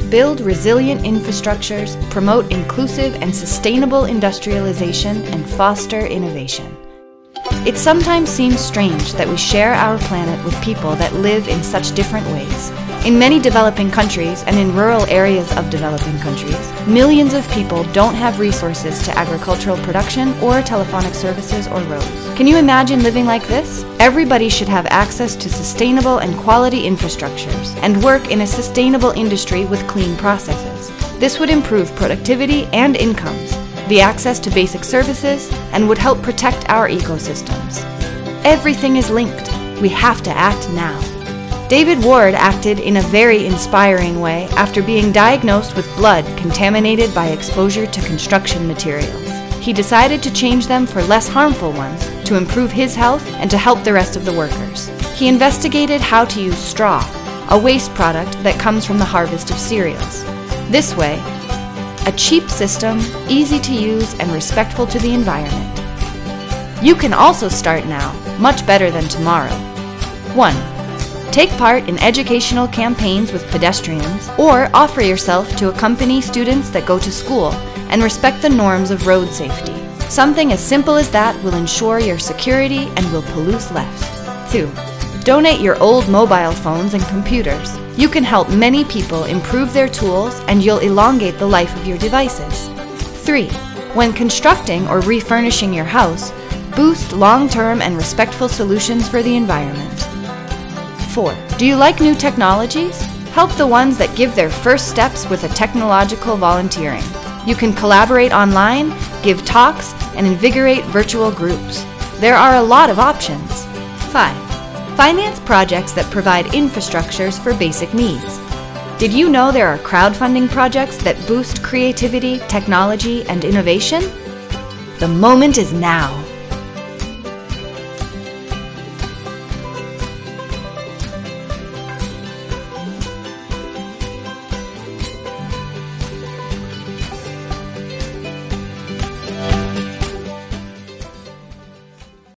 build resilient infrastructures, promote inclusive and sustainable industrialization, and foster innovation. It sometimes seems strange that we share our planet with people that live in such different ways. In many developing countries and in rural areas of developing countries, millions of people don't have resources to agricultural production or telephonic services or roads. Can you imagine living like this? Everybody should have access to sustainable and quality infrastructures and work in a sustainable industry with clean processes. This would improve productivity and incomes, the access to basic services, and would help protect our ecosystems. Everything is linked. We have to act now. David Ward acted in a very inspiring way after being diagnosed with blood contaminated by exposure to construction materials. He decided to change them for less harmful ones to improve his health and to help the rest of the workers. He investigated how to use straw, a waste product that comes from the harvest of cereals. This way, a cheap system, easy to use and respectful to the environment. You can also start now, much better than tomorrow. 1. Take part in educational campaigns with pedestrians, or offer yourself to accompany students that go to school and respect the norms of road safety. Something as simple as that will ensure your security and will pollute less. 2. Donate your old mobile phones and computers. You can help many people improve their tools and you'll elongate the life of your devices. 3. When constructing or refurnishing your house, boost long-term and respectful solutions for the environment. 4. Do you like new technologies? Help the ones that give their first steps with a technological volunteering. You can collaborate online, give talks, and invigorate virtual groups. There are a lot of options. 5. Finance projects that provide infrastructures for basic needs. Did you know there are crowdfunding projects that boost creativity, technology, and innovation? The moment is now.